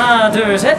하나, 둘, 셋.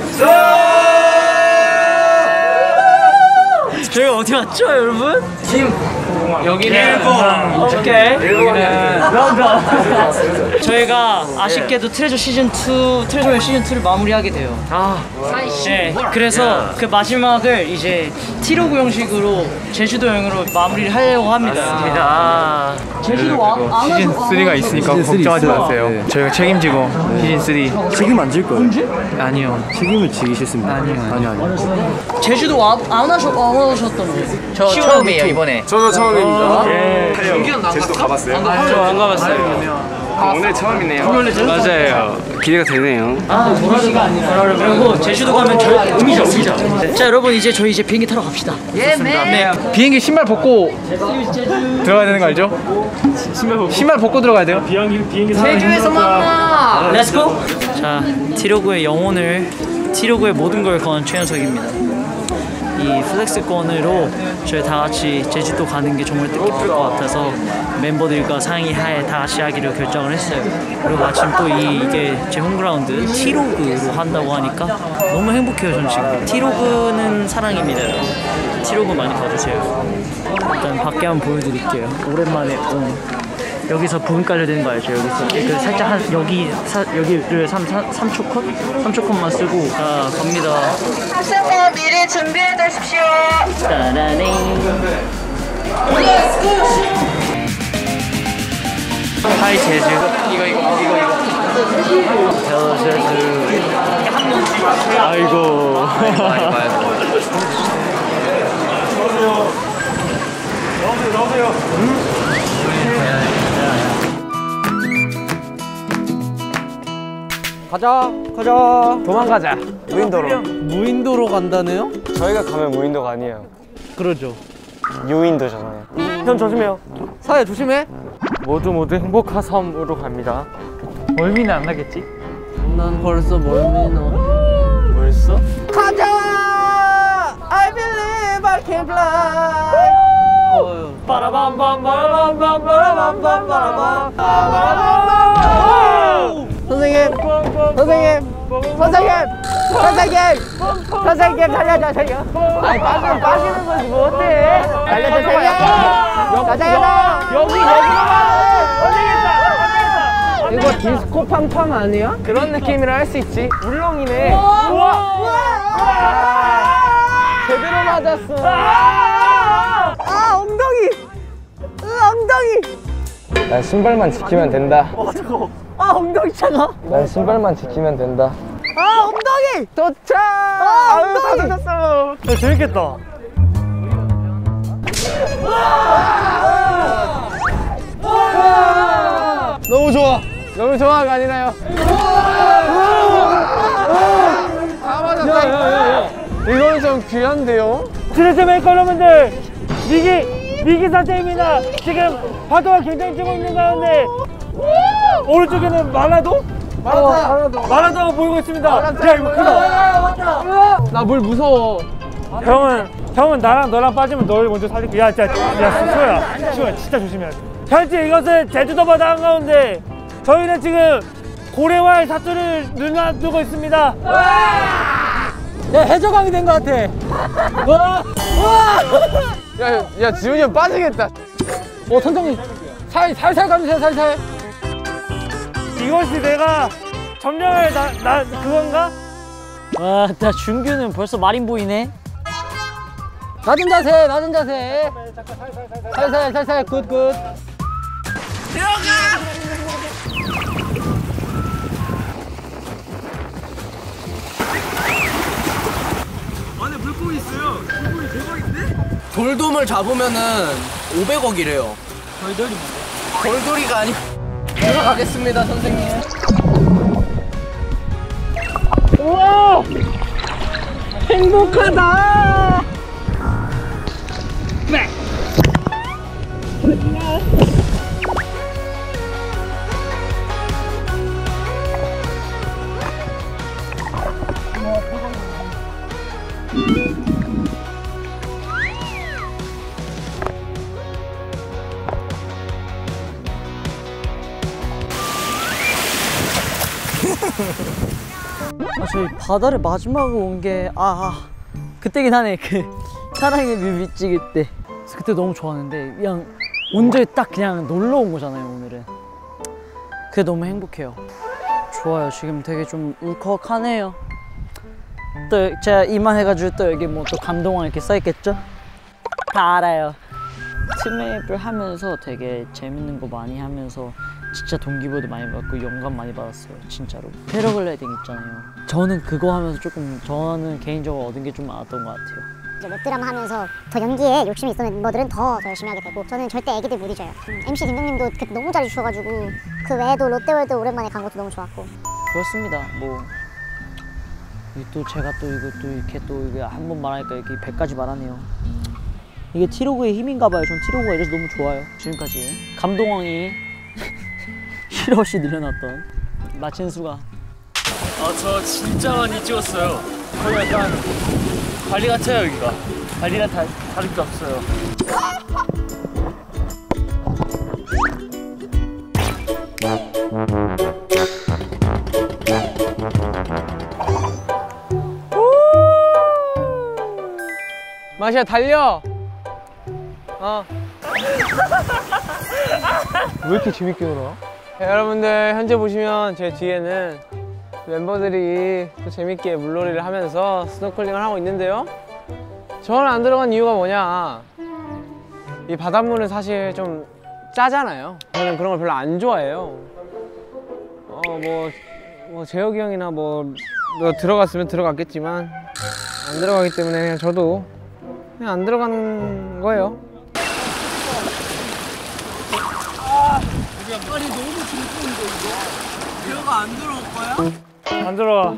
저희가 어디 왔죠, 여러분? 팀 여기는 일본. 오케이. 여기는 런던. 저희가 아쉽게도 트레저의 시즌 2를 마무리하게 돼요. 네. 그래서 그 마지막을 이제 티로그 형식으로 제주도 여행으로 마무리를 하려고 합니다. 제주도 시즌 3가 있으니까 걱정하지 마세요. 네. 저희가 책임지고 시즌 3 책임 안 질 거예요. 언제? 아니요. 책임을 지기 싫습니다. 아니요. 제주도 안 하셨던 거예요? 저 처음이에요 이번에. 저도 처음입니다. 제주도 가봤어요? 저 안 가봤어요. 오늘 처음이네요. 맞아요. 기대가 되네요. 도라지가 아니라 그리고 제주도 가면 음이죠. 자 여러분 이제 저희 비행기 타러 갑시다. 네. 비행기 신발 벗고 들어가야 되는 거 알죠? 신발 벗고 들어가야 돼요. 제주에서 만나. 렛츠고! 자 티로그의 영혼을 티로그의 모든 걸 건 최현석입니다. 이 플렉스권으로 저희 다 같이 제주도 가는 게 정말 뜻깊을 것 같아서 멤버들과 상의하에 다 같이 하기로 결정을 했어요. 그리고 마침 또 이게 제 홈그라운드 티로그로 한다고 하니까 너무 행복해요. 전 지금 티로그는 사랑입니다. 티로그 많이 봐주세요. 일단 밖에 한번 보여드릴게요. 오랜만에 여기서 부분 깔려야 되는 거 알죠? 여기서 그 살짝 한 여기를 3초 컷? 3초 컷만 쓰고 자 갑니다. 학생들 미리 준비해 두십시오. 따라네. 하이 제주. 이거. 저 제주. 아이고. 가자. 도망가자. 무인도로 간다네요? 저희가 가면 무인도가 아니에요. 그러죠. 유인도잖아요. 형 조심해요. 사야 조심해. 모두 행복한 섬으로 갑니다. 멀미는 안 나겠지? 난 벌써 멀미나. 벌써? 가자. I believe I can fly. 선생님 살려주세요. 아니 빠지는 거지 뭐 어때? 살려주세요. 가자. 여기 이거 디스코 팡팡 아니야? 그런 느낌이라 할 수 있지. 울렁이네. 제대로 맞았어. 엉덩이. 난 신발만 지키면 된다. 잠깐만. 엉덩이 차가. 난 신발만 지키면 된다. 엉덩이. 도착. 엉덩이. 다 젖었어. 야, 재밌겠다. 너무 좋아. 너무 좋아가 아니나요? 다 맞았다. 이건 좀 귀한데요? 트레저 메이커 여러분들, 위기 상태입니다. 지금 파도가 굉장히 찌고 있는 가운데 오른쪽에는 마라도가 보이고 있습니다. 야 이거 크다. 나 물 무서워. 형은 나랑 너랑 빠지면 널 먼저 살릴게. 야 수호야 진짜 조심해야 돼. 현재 이것은 제주도 바다 한가운데 저희는 지금 고래와의 사투를 눈앞두고 있습니다. 해적왕이 된 것 같아. 야 지훈이 형 빠지겠다. 선장님 살살 감으세요. 살살. 이것이 내가 점령할 나 그건가? 나 준규는 벌써 마린 보이네. 낮은 자세. 살살 굿. 돌돔을 잡으면은 500억이래요. 돌돌이가 아니. 들어가겠습니다 선생님. 우와. 행복하다. 저희 바다를 마지막으로 온 게 그때긴 하네. 그 사랑의 뮤비 찍을 때. 그래서 그때 너무 좋았는데 그냥 온전히 딱 그냥 놀러 온 거잖아요 오늘은. 그게 너무 행복해요. 좋아요. 지금 되게 좀 울컥하네요. 또 제가 이만해가지고 또 여기 뭐 또 감동왕 이렇게 써있겠죠? 다 알아요. 트맵을 하면서 되게 재밌는 거 많이 하면서 진짜 동기부여도 많이 받고 영감 많이 받았어요. 진짜로. 패러글라이딩 있잖아요. 저는 그거 하면서 저는 개인적으로 얻은 게 좀 많았던 것 같아요. 이제 웹드라마 하면서 더 연기에 욕심이 있었던 멤버들은 더 열심히 하게 되고 저는 절대 애기들 못 잊어요. MC 김동님도 그때 너무 잘해주셔가지고 그 외에도 롯데월드 오랜만에 간 것도 너무 좋았고. 그렇습니다. 뭐 또 제가 또 이거 이렇게 또 이거 한 번 말하니까 이렇게 100가지 말하네요. 이게 티로그의 힘인가 봐요. 전 티로그가 이래서 너무 좋아요. 지금까지 감동왕이 쉴 없이 늘어났던 마친 수가. 저 진짜 많이 찍었어요. 거기 약간 발리 같아요 여기가. 발리랑 다를 게 없어요. 마시야 달려. 왜 이렇게 재밌게 놀아? 여러분들 현재 보시면 제 뒤에는 멤버들이 또 재밌게 물놀이를 하면서 스노클링을 하고 있는데요. 저는 안 들어간 이유가 뭐냐, 이 바닷물은 사실 좀 짜잖아요. 저는 그런 걸 별로 안 좋아해요. 뭐 재혁이 형이나 뭐 들어갔으면 들어갔겠지만 안 들어가기 때문에 그냥 저도 그냥 안 들어가는 거예요. 아니 너무 재밌는데 이거? 배우가 안 들어올 거야? 안 들어가.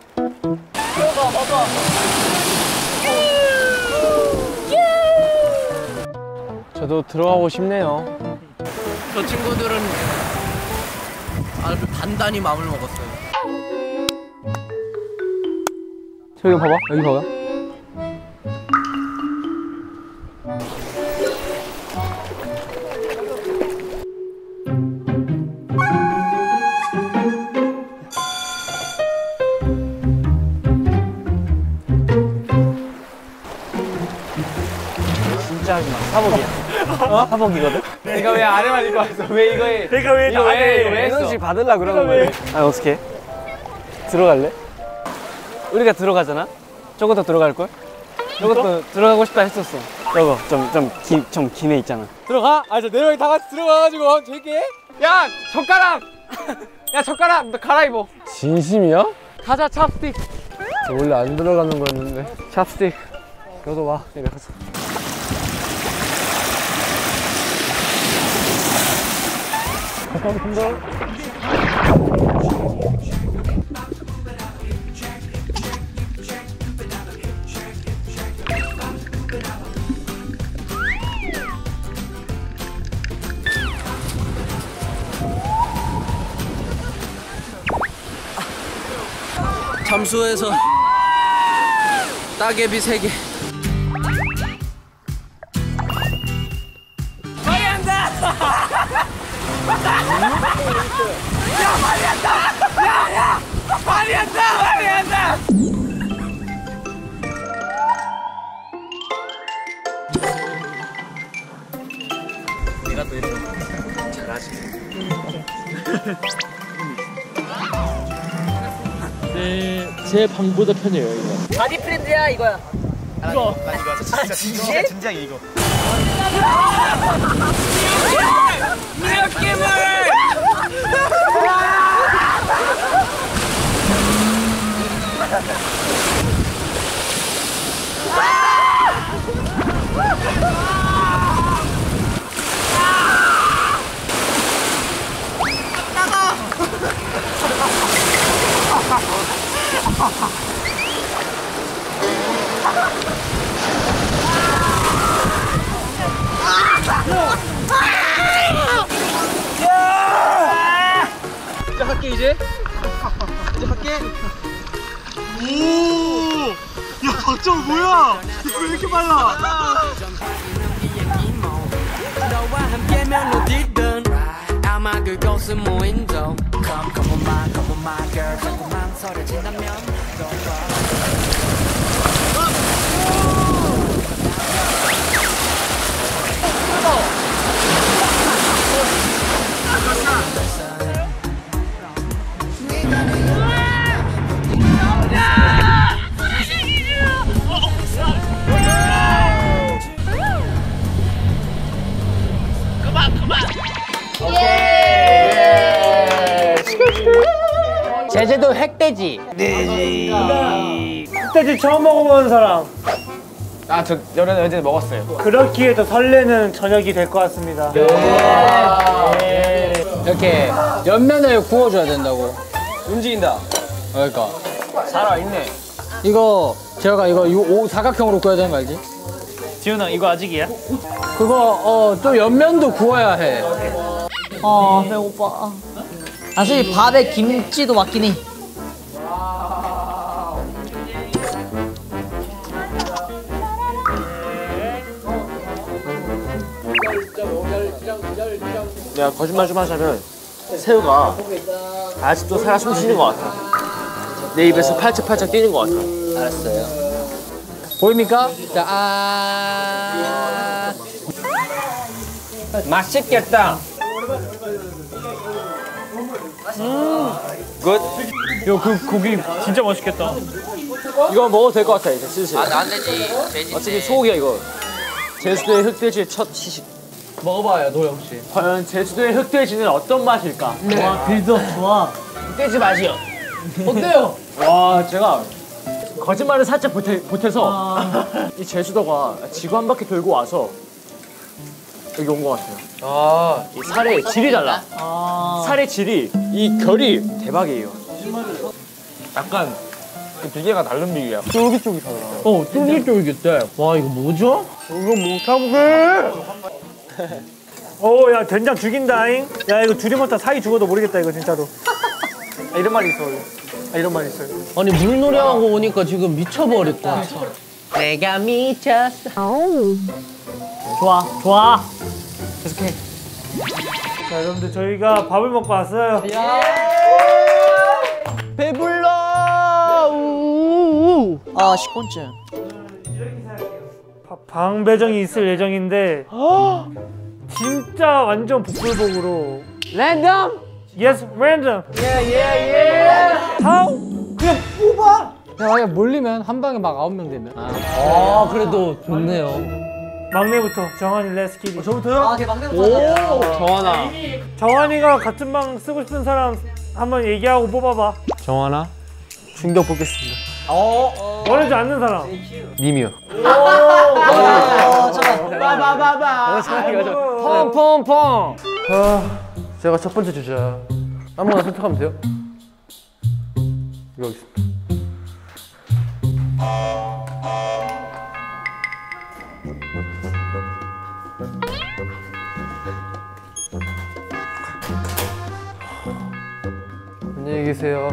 저도 들어가고 싶네요. 저 친구들은 아주 단단히 마음을 먹었어요. 저기 봐봐, 여기 봐봐. 진짜 하지 마. 사복이야. 사복이거든? 내가 왜 아래만 입고 왔어? 왜 이거 해? 내가 왜 이거 왜 했어? 에너지 받으려 그런 거야. 아 어떻게? 들어갈래? 우리가 들어가잖아. 저것도 들어갈 걸? 저것도 들어가고 싶다 했었어. 저거 좀 기네 있잖아. 들어가? 아, 저 4명이 다 같이 들어가가지고 재밌게. 야, 젓가락! 야, 젓가락! 너 갈아입어. 진심이야? 가자, 찹스틱. 저 원래 안 들어가는 거였는데. 찹스틱. 너도 와, 내려가서. 잠수해서 따개비 3개. 내가 또 이렇게 잘하지. 네, 제 방보다 편해요 이거. 바디 프렌드야 이거야. 이거 진짜 진짜 이거. 할게 이제 할게. 오! 야, 박정 뭐야? 왜 이렇게 빨라? 너와 함께면 어디든 아마 그곳은 무인도 Come on my girl 자꾸만 소리친다면 제주도 흑돼지. 흑돼지 처음 먹어보는 사람. 아, 저 어제 먹었어요. 그렇기에 더 설레는 저녁이 될 것 같습니다. 이렇게 옆면을 구워줘야 된다고. 움직인다. 그러니까 살아있네. 이거 제가 이거 사각형으로 구워야 되는 거 알지? 지훈아 이거 아직이야? 그거 좀 옆면도 구워야 해. 아 배고파. 사실 밥에 김치도 맞긴 해. 내가 거짓말 좀 하자면 새우가 아직도 살아 숨쉬는 것 같아. 내 입에서 팔짝팔짝 뛰는 것 같아. 알았어요. 보입니까? 자, 맛있겠다. 굿. 야, 그 고기 진짜 맛있겠다. 이거 먹어도 될 것 같아 이제 슬슬. 안 되지. 돼지. 어차피 소고기야 이거. 제주도의 흑돼지의 첫 시식. 먹어봐요, 도영 씨. 과연 제주도의 흑돼지는 어떤 맛일까? 와 빌드업 좋아. 흑돼지 맛이요. 어때요? 와 제가 거짓말을 살짝 보태서 이 제주도가 지구 한 바퀴 돌고 와서 여기 온 것 같아요. 이 살의 질이 달라. 살의 질이 이 결이 대박이에요. 약간 그 비계가 다른 비계야. 쫄깃쫄깃하더라. 쫄깃쫄깃해. 와, 이거 뭐죠? 이거 못 참게. 야 된장 죽인다잉. 야 이거 둘이 먹다 사이 죽어도 모르겠다 이거 진짜로. 이런 말이 있어 원래. 이런 말이 있어요. 아니, 물놀이하고 오니까 지금 미쳐버렸다. 내가 미쳤어. 좋아. 계속해. 자 여러분들 저희가 밥을 먹고 왔어요. 배불러. 아 식곤증. 방 배정이 있을 예정인데 진짜 완전 복불복으로. 랜덤. Yes, random. How? 그냥 뽑아. 만약에 몰리면 한 방에 막 9명 되면. 그래도 좋네요. 막내부터 정한이 레스키리. 저부터요? 아 막내부터. 정하나. 정한이가 같은 방 쓰고 싶은 사람 한번 얘기하고 뽑아봐. 정하나. 충격 뽑겠습니다. 원하지 않는 사람. 님이요. 펑펑펑. 제가 첫 번째 주자 아무거나 선택하면 돼요? 이거 하겠습니다. 안녕히 계세요.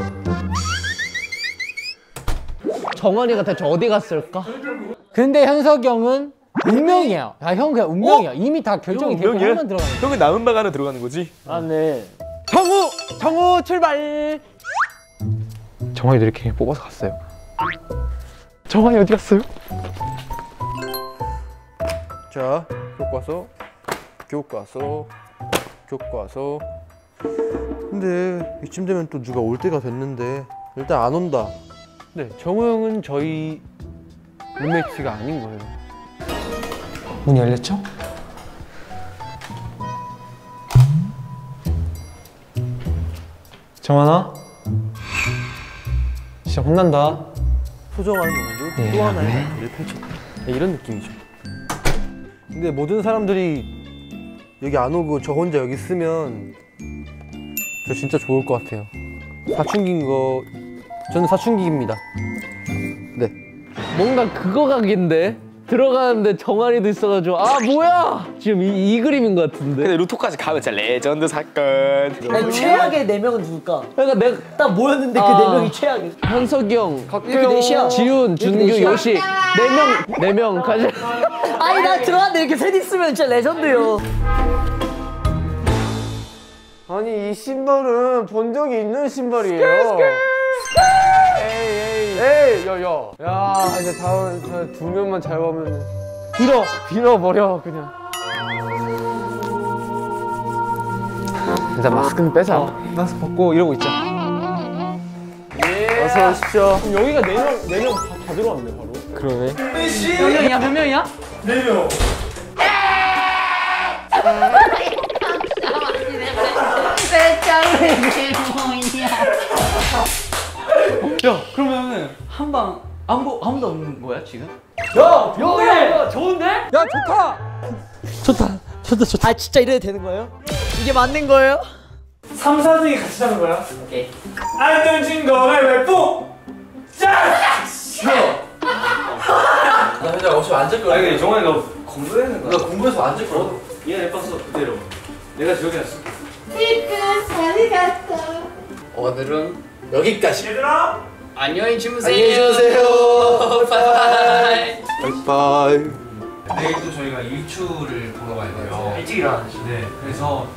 정환이가 대체 어디 갔을까? 근데 현석이 형은 운명이야. 형 그냥 운명이야. 이미 다 결정이 되고 형만 들어가는 거야. 형은 남은 방 안에 들어가는 거지? 맞네. 정우 출발. 정환이도 이렇게 뽑아서 갔어요. 정환이 어디 갔어요? 자, 교과서. 근데 이쯤 되면 또 누가 올 때가 됐는데 일단 안 온다. 네, 정우 형은 저희 룸메이트가 아닌 거예요. 문이 열렸죠? 정환아? 진짜 혼난다. 소정한 오늘도 또 하나의 날을 펼쳤다. 네, 이런 느낌이죠. 근데 모든 사람들이 여기 안 오고 저 혼자 여기 있으면 저 진짜 좋을 것 같아요. 저는 사춘기입니다. 네. 뭔가 그거 각인데? 들어가는데 정환이도 있어가지고 뭐야! 지금 이 그림인 것 같은데? 근데 루토까지 가면 진짜 레전드 사건. 최악의 4명은 누굴까? 그러니까 내가 딱 모였는데 그 4명이 최악이야. 현석이 형, 이렇게 넷이야. 지훈, 준규, 요시 4명 가자. 아니 나 들어왔는데 이렇게 셋 있으면 진짜 레전드요. 아니 이 신발은 본 적이 있는 신발이에요. 에이, 야, 이제 다음 저 2명만 잘 보면 빌어버려 그냥. 일단 마스크는 빼자. 마스크 벗고 이러고 있자. 어서 오십시오. 그럼 여기가 4명 다 들어왔네 바로. 그러네. 몇 명이야? 몇 명이야? 4명. 방 아무도 없는 거야 지금? 야, 좋은데? 야, 좋다. 아 진짜 이래도 되는 거예요? 이게 맞는 거예요? 3, 4등이 같이 자는 거야. 오케이. 안 던진 거를 왜 뽀! 짜! 나 현재 어차피 앉을 거야. 아니 정환이 너 공부하는 거야. 나 공부해서 앉을 거야. 얘 예뻤어 그대로. 내가 저기였어. 오늘은 여기까지. 얘들아! 안녕히 주무세요. 안녕히 주무세요. 바이바이. 바이바이. 내일 또 저희가 일출을 보러 가야 돼요. 일찍 일어나지. 네, 그래서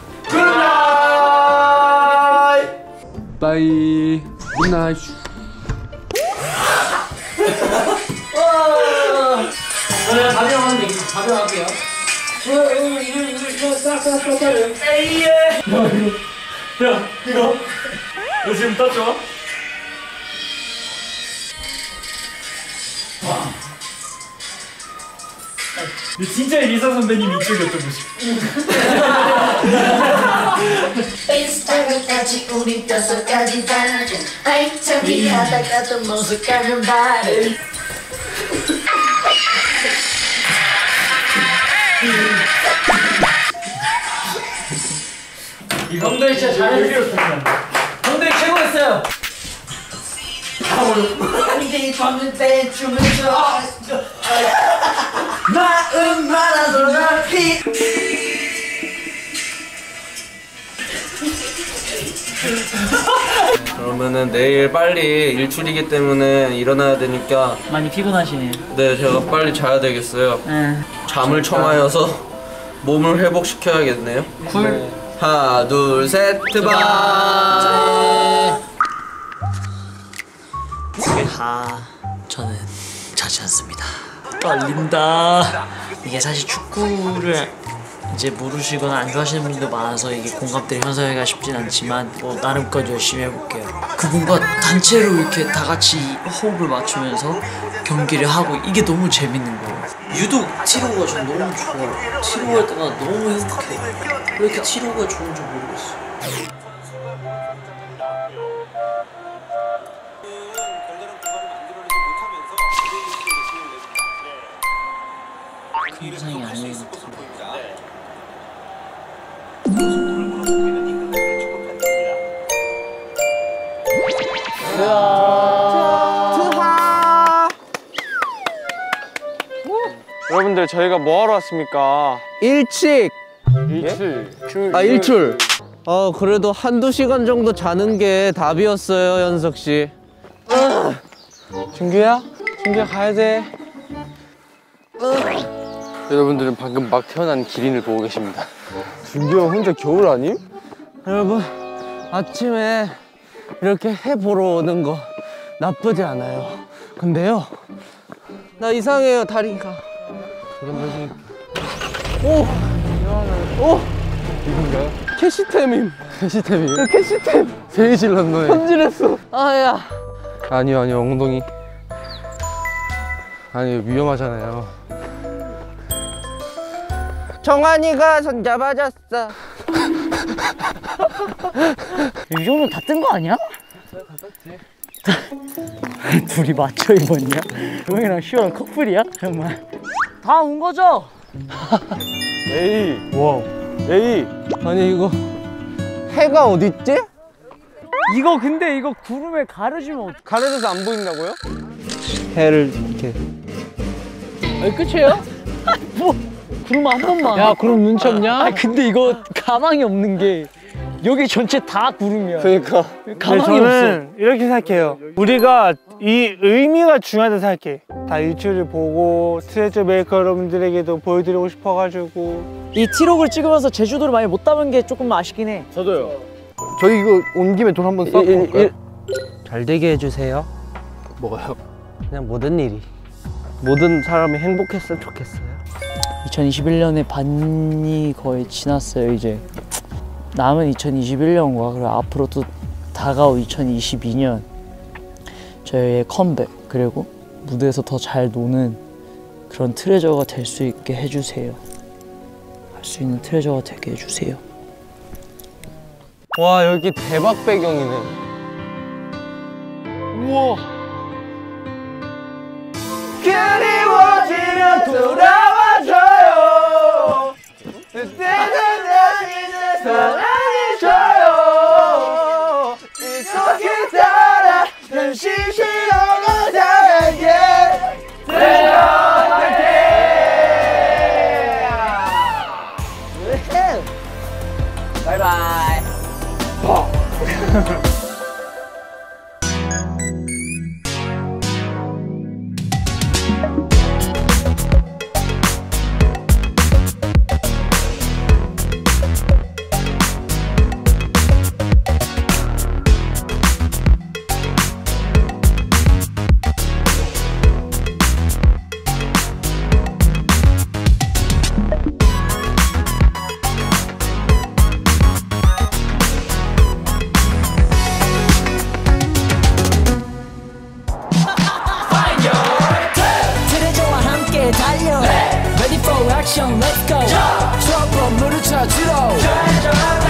굿나잇. 바이 굿나잇. 저는 가벼운 얘기 가벼울게요. 이거 너 지금 떴죠? 진짜 리사 선배님 이쪽이었던 거지. 페이스타일까지 우리 5가지 다른 아이템이 하다가도 모습 가면 바래. 이 형들 진짜 잘해주셨어요. 형들 최고였어요. 한개 걷는데 춤을 춰 마음 많아서 나피 그러면은 내일 빨리 일출이기 때문에 일어나야 되니까 많이 피곤하시네요. 네 제가 빨리 자야 되겠어요. 잠을 청하여서 몸을 회복시켜야겠네요. 쿨. 하나 둘 셋 트바. 저는 자지 않습니다. 떨린다. 이게 사실 축구를 이제 모르시거나 안 좋아하시는 분들도 많아서 이게 공감대를 형성하기가 쉽진 않지만 뭐 나름껏 열심히 해볼게요. 그분과 단체로 이렇게 다 같이 호흡을 맞추면서 경기를 하고 이게 너무 재밌는 거예요. 유독 티로가 전 너무 좋아요. 티로 할 때마다 너무 행복해요. 왜 이렇게 티로가 좋은지 모르겠어요. 큰 부상이 아닌 것 같아요. 여러분들 저희가 뭐 하러 왔습니까? 일출. 일출. 그래도 한두 시간 정도 자는 게 답이었어요, 현석 씨. 준규야 가야 돼. 여러분들은 방금 막 태어난 기린을 보고 계십니다. 준규 형 혼자 겨울 아님? 여러분, 아침에 이렇게 해 보러 오는 거 나쁘지 않아요. 근데요, 나 이상해요, 다리가. 오! 이건가요? 캐시템임. 캐시템이요? 캐시템. 제일 질렀네. 현질했어. 아야. 아니요, 엉덩이. 아니, 위험하잖아요. 정한이가 손잡아줬어. 이 정도 다 뜬 거 아니야? 둘이 맞춰 입었냐? 형이랑 시원 커플이야? 정말 다 온 거죠? 에이, 와, 에이. 아니 이거 해가 어딨지? 이거 근데 이거 구름에 가려지면 가려져서 안 보인다고요? 해를 이렇게. 아니 끝이에요? 뭐 구름 한 번만. 야, 그럼 눈치 없냐? 아 근데 이거 가망이 없는 게 여기 전체 다 구름이야. 그러니까. 가망이 저는 이렇게 생각해요. 우리가 이 의미가 중요하다고 생각해. 다 일출을 보고 트레저 메이커 여러분들에게도 보여드리고 싶어가지고. 이 티록을 찍으면서 제주도를 많이 못 담은 게 조금 아쉽긴 해. 저도요. 저희 이거 온 김에 돈 한번 써볼까요? 잘 되게 해주세요. 뭐가요? 그냥 모든 일이. 모든 사람이 행복했으면 좋겠어요. 2021년의 반이 거의 지났어요. 이제 남은 2021년과 그리고 앞으로 또 다가올 2022년 저희의 컴백 그리고 무대에서 더 잘 노는 그런 트레저가 될 수 있게 해주세요. 할 수 있는 트레저가 되게 해주세요. 와, 여기 대박 배경이네. 우와. 그리워지면 돌아와줘요. 그때는 다시 사랑해줘요. 이렇게 따라 잠시 쉬어가 사랑해 바이바이. 달려 Ready for action, let's go. 추억 건물을 찾으러